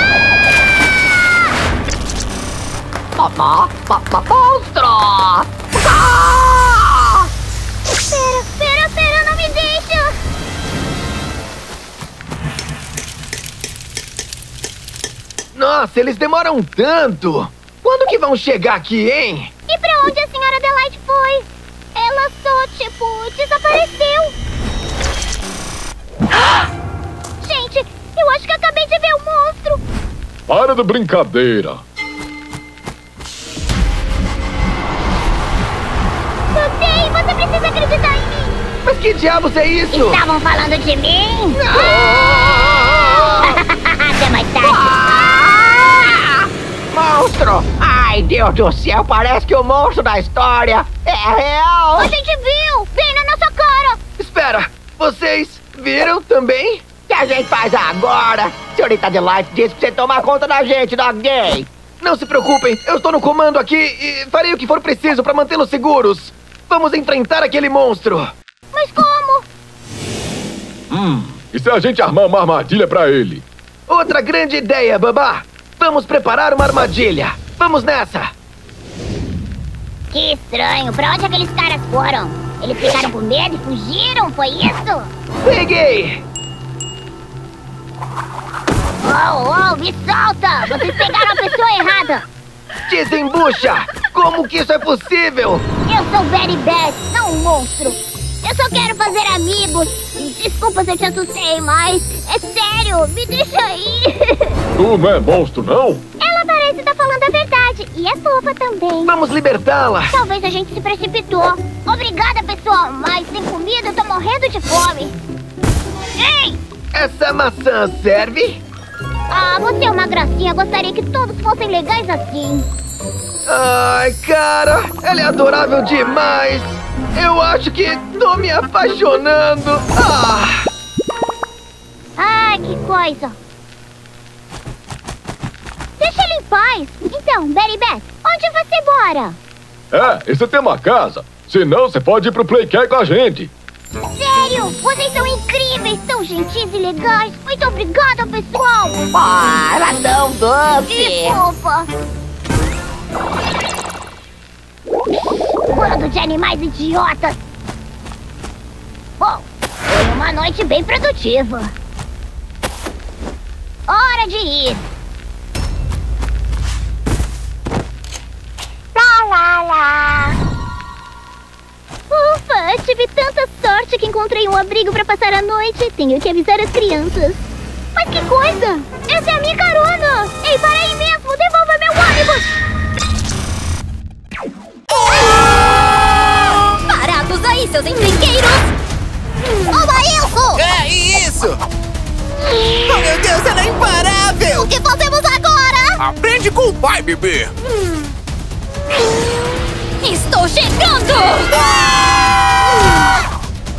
Ah! Papá, papá, monstro! Ah! Pera, pera, pera, não me deixa! Nossa, eles demoram tanto! Quando que vão chegar aqui, hein? E pra onde a senhora Delight foi? Ela só, tipo, desapareceu. Gente, eu acho que acabei de ver o monstro. Para de brincadeira. Você, você precisa acreditar em mim. Mas que diabos é isso? Estavam falando de mim? Até mais tarde. Ah! Monstro! Ai, Deus do céu, parece que o monstro da história é real! A gente viu! Bem na nossa cara! Espera, vocês viram também? O que a gente faz agora? Senhorita Delight disse pra você tomar conta da gente, Dog Day! Não se preocupem, eu estou no comando aqui e farei o que for preciso para mantê-los seguros. Vamos enfrentar aquele monstro. Mas como? Hum, e se a gente armar uma armadilha pra ele? Outra grande ideia, babá! Vamos preparar uma armadilha! Vamos nessa! Que estranho! Pra onde aqueles caras foram? Eles ficaram com medo e fugiram, foi isso? Peguei! Oh, oh, me solta! Vocês pegaram a pessoa errada! Desembucha! Como que isso é possível? Eu sou Very Bad, não um monstro! Eu só quero fazer amigos! Desculpa se eu te assustei, mas é sério, me deixa aí! Tu não é monstro, não? Ela parece estar falando a verdade, e é fofa também. Vamos libertá-la! Talvez a gente se precipitou. Obrigada, pessoal, mas sem comida eu tô morrendo de fome. Ei! Essa maçã serve? Ah, você é uma gracinha, gostaria que todos fossem legais assim. Ai, cara, ela é adorável demais! Eu acho que tô me apaixonando! Ah! Ai, que coisa! Deixa ele em paz! Então, Berry Beth, onde você mora? É, e você tem uma casa? Senão, você pode ir pro Playcare com a gente. Sério? Vocês são incríveis, tão gentis e legais! Muito obrigada, pessoal! Ah, ela é tão doce! Que fofa! Bando de animais idiotas! Bom, foi uma noite bem produtiva. Hora de ir! Lá, lá, lá! Ufa, tive tanta sorte que encontrei um abrigo pra passar a noite. Tenho que avisar as crianças. Mas que coisa! Essa é a minha carona! Ei, para aí mesmo! Devolva meu ônibus! Parados aí, seus encrenqueiros! Oba, isso! É isso! Oh, meu Deus, ela é imparável! O que fazemos agora? Aprende com o pai, bebê! Hum. Estou chegando! Ah!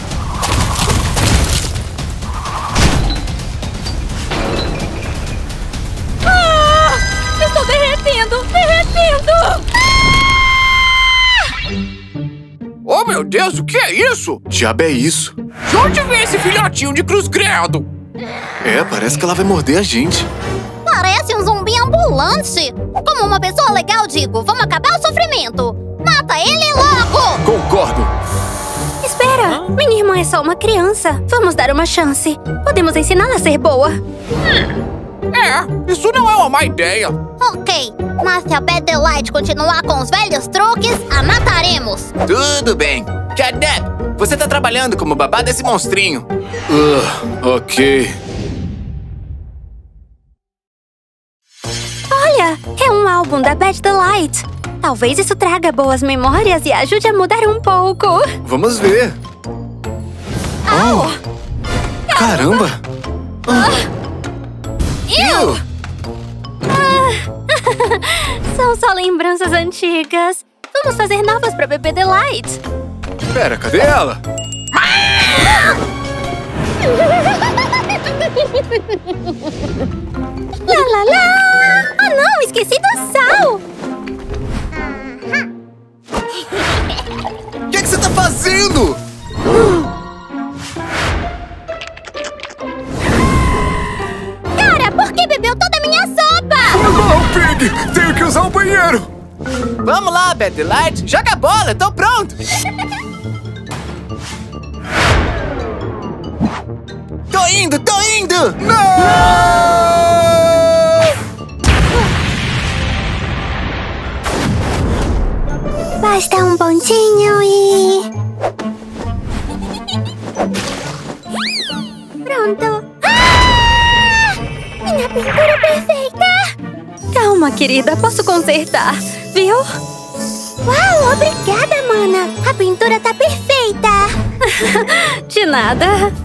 Ah! Estou derretendo! Derretendo! Oh, meu Deus, o que é isso? Diabo é isso? De onde vem esse filhotinho de cruz credo? É, parece que ela vai morder a gente. Parece um zumbi ambulante. Como uma pessoa legal, digo, vamos acabar o sofrimento. Mata ele logo! Concordo. Espera, minha irmã é só uma criança. Vamos dar uma chance. Podemos ensiná-la a ser boa. Hum. É, isso não é uma má ideia. Ok, mas se a Bad Delight continuar com os velhos truques, a mataremos. Tudo bem. Catnap, você tá trabalhando como babá desse monstrinho. Uh, ok. Olha, é um álbum da Bad Delight. Talvez isso traga boas memórias e ajude a mudar um pouco. Vamos ver. Uau! Caramba! Eu! São só lembranças antigas. Vamos fazer novas pra bebê Delight. Pera, cadê ela? Lá, lá, lá! Ah, não! Esqueci do sal! O que, que você tá fazendo? Cara, por que bebeu toda a minha sopa? Não, Pig! Tenho que usar o banheiro! Vamos lá, Bad Delight! Joga a bola, tô pronto! Tô indo, tô indo! Não! Basta um pontinho e... Pronto! Ah! Minha pintura perfeita! Calma, querida. Posso consertar, viu? Uau, obrigada, mana! A pintura tá perfeita! De nada.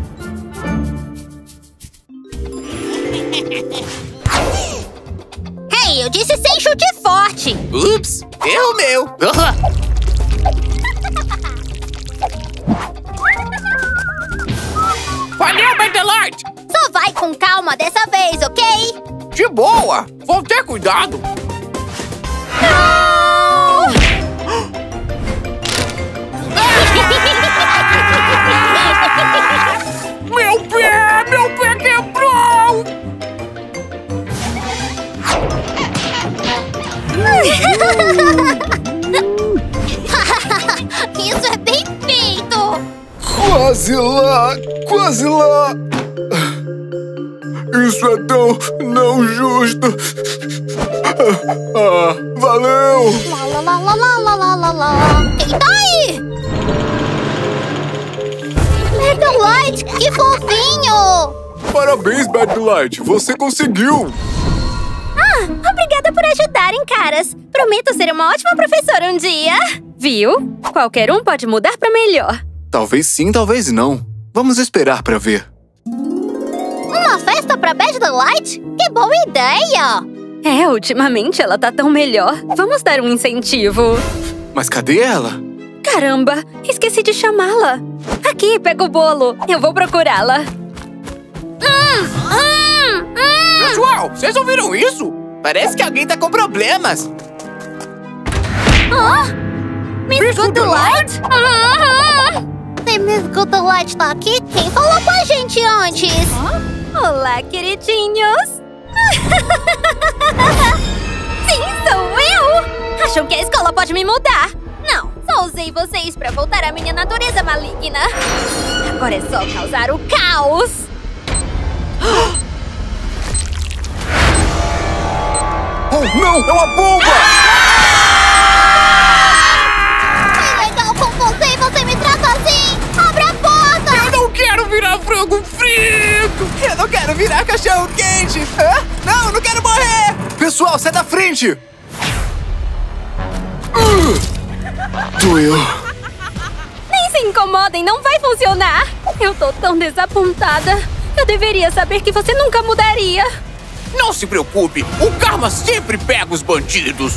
Hey, eu disse sem chute forte! Ups, erro meu! Valeu, Bad Delight! Só vai com calma dessa vez, ok? De boa! Vou ter cuidado! Não! Meu pé! Meu pé quebrou! Isso é bem feito! Quase lá! Quase lá! Isso é tão não justo! Ah, valeu! Lá, lá, lá, lá, lá, lá, lá, lá. Quem tá aí? Bad Delight, que fofinho! Parabéns, Bad Delight! Você conseguiu! Ah, obrigada por ajudarem, caras! Prometo ser uma ótima professora um dia! Viu? Qualquer um pode mudar pra melhor. Talvez sim, talvez não. Vamos esperar pra ver. Uma festa pra Bad Delight? Que boa ideia! É, ultimamente ela tá tão melhor. Vamos dar um incentivo. Mas cadê ela? Caramba, esqueci de chamá-la. Aqui, pega o bolo. Eu vou procurá-la. Hum, hum, hum. Pessoal, vocês ouviram isso? Parece que alguém tá com problemas. Oh? Miss Good Delight? Uhum. Se Miss Good Delight tá aqui, quem falou com a gente antes? Olá, queridinhos. Sim, sou eu. Acham que a escola pode me mudar? Não, só usei vocês pra voltar à minha natureza maligna. Agora é só causar o caos. Oh, não! É uma bomba! Que legal com você e você me trata assim! Abre a porta! Eu não quero virar frango frito! Eu não quero virar cachorro quente! Hã? Não, não quero morrer! Pessoal, sai da frente! Uh, doeu. Nem se incomodem, não vai funcionar. Eu tô tão desapontada. Eu deveria saber que você nunca mudaria. Não se preocupe, o karma sempre pega os bandidos.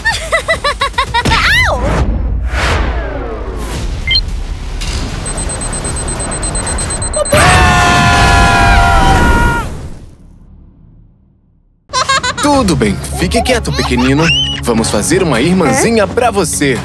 Tudo bem, fique quieto, pequenino. Vamos fazer uma irmãzinha pra você.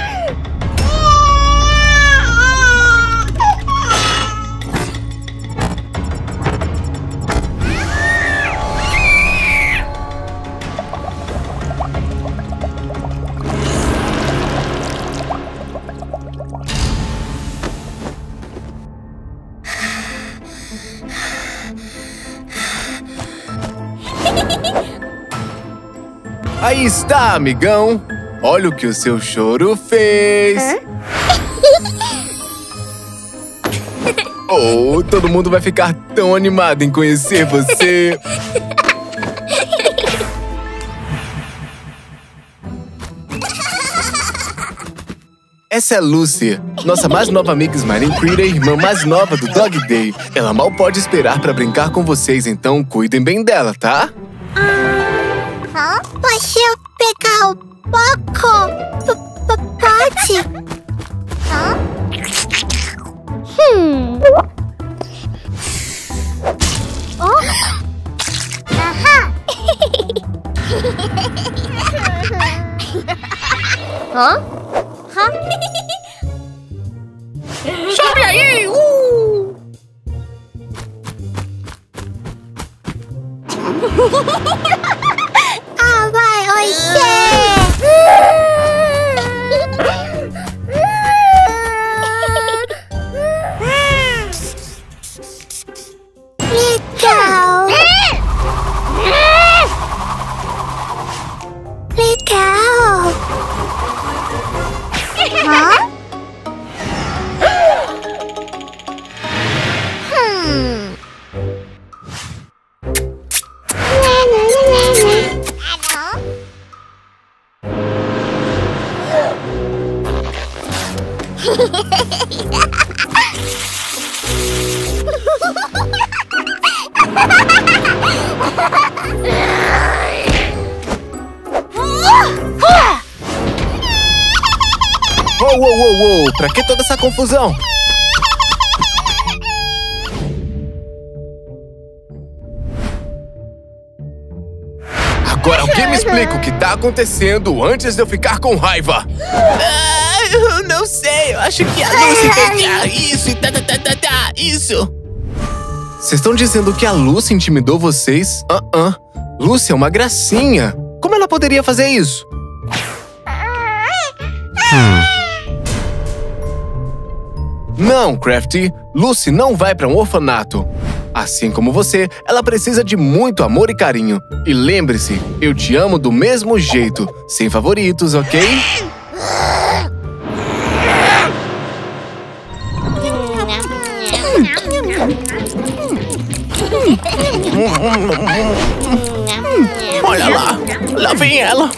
Aí está, amigão. Olha o que o seu choro fez. Oh, todo mundo vai ficar tão animado em conhecer você. essa é a Lucy, nossa mais nova amiga Smiling Critter e irmã mais nova do Dog Day. Ela mal pode esperar pra brincar com vocês, então cuidem bem dela, tá? Hã? Posso eu pegar um pouco? Pode? Hã? Hum. Oh? Aham. Hã? Hã? Sobe aí! Uh! Ah, vai, oxê! Legal! Legal! Hã? Hum. Uou, uou, uou, uou! Pra que toda essa confusão? Agora alguém me explica o que tá acontecendo antes de eu ficar com raiva. Ah, eu não sei, eu acho que a Lucy fez isso e tá, tá, tá, tá, tá, isso. Vocês estão dizendo que a Lucy intimidou vocês? Ah, uh ah. -uh. Lucy é uma gracinha. Como ela poderia fazer isso? Hum. Não, Crafty. Lucy não vai pra um orfanato. Assim como você, ela precisa de muito amor e carinho. E lembre-se, eu te amo do mesmo jeito, sem favoritos, ok? Olha lá, lá vem ela.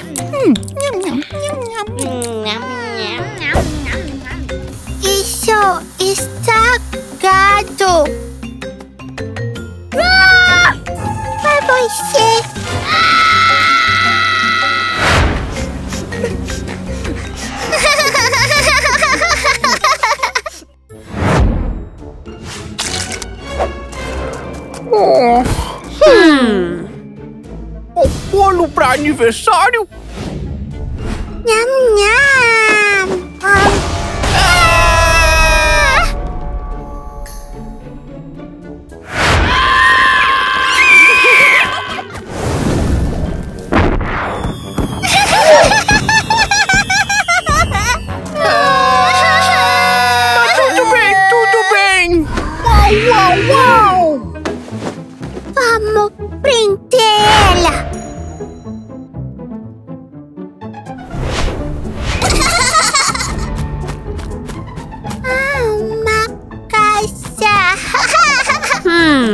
Isso está gado. Ah! Pra você. Oh. Hum. O bolo pra aniversário? Nham, nham. Ah. Uau, uau! Vamos prender ela! Ah, uma caixa! Hum.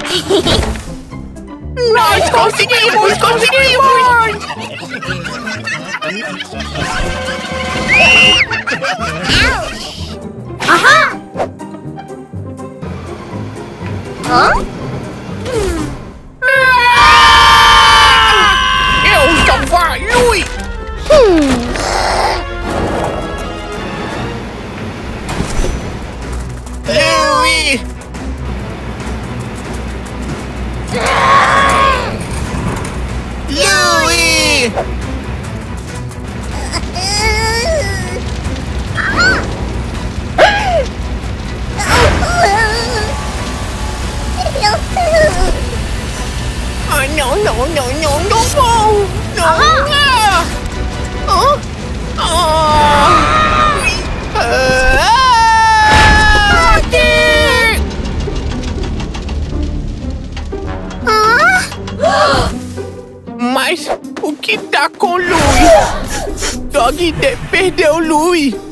Nós conseguimos! Conseguimos! Aham! Hã? Eu salvar Louie! Hum. Louie! Louie! Ah, não, não, não, não, não vou! Não! Ah! Ah! Ah! Ah! Ah! Mas o que tá com o Louie? Dog Day perdeu o Louie!